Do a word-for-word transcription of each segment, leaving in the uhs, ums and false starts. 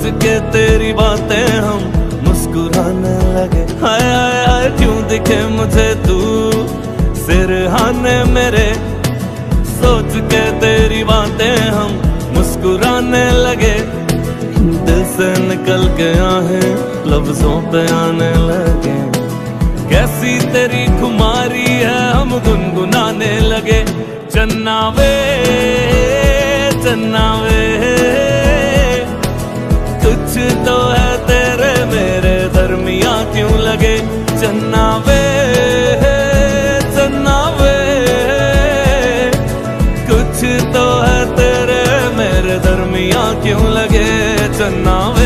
के तेरी बातें हम मुस्कुराने लगे। हाय हाय हाय क्यों दिखे मुझे तू सिरहाने मेरे, सोच के तेरी बातें हम मुस्कुराने लगे। दिल से निकल के आहें लफ्जों पे आने लगे। कैसी तेरी खुमारी है हम गुनगुनाने लगे। चन्ना वे चन्ना वे कुछ तो है तेरे मेरे दरमिया क्यों लगे। चन्ना वे चन्ना वे कुछ तो है तेरे मेरे दरमिया क्यों लगे। चन्ना वे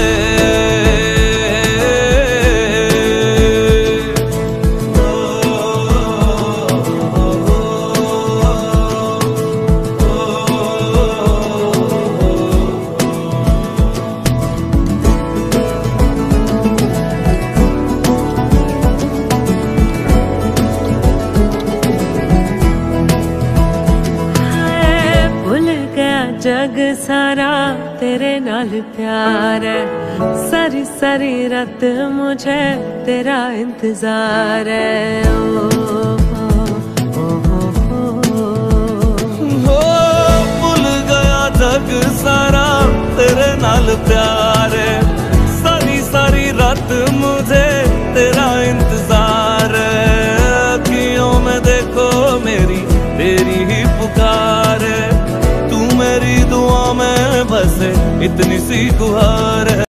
जग सारा तेरे नाल प्यार है। सारी सारी रात मुझे तेरा इंतजार है। ओ, ओ, ओ, ओ, हो भूल गया जग सारा तेरे नाल प्यार है। सारी सारी रात मुझे तेरा इंतजार है। अखियों में देखो मेरी तेरी ही पुकार है। मेरी दुआ में बस इतनी सी गुहार है।